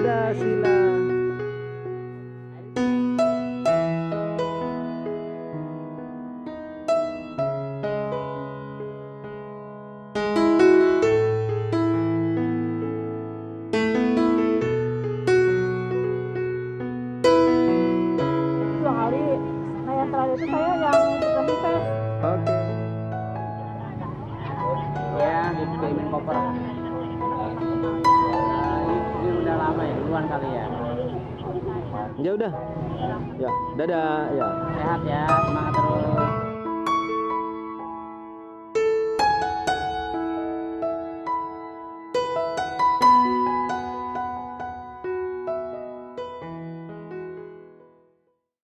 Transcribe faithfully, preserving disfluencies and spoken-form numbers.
Dadah Sila. Dua kali. Nah yang terakhir itu saya yang dikasih tes. Oke. Ya, dikirimin koper. Nah, ini udah lama ya, duluan kali ya. Ya udah. Ya, dadah ya. Sehat ya, semangat terus.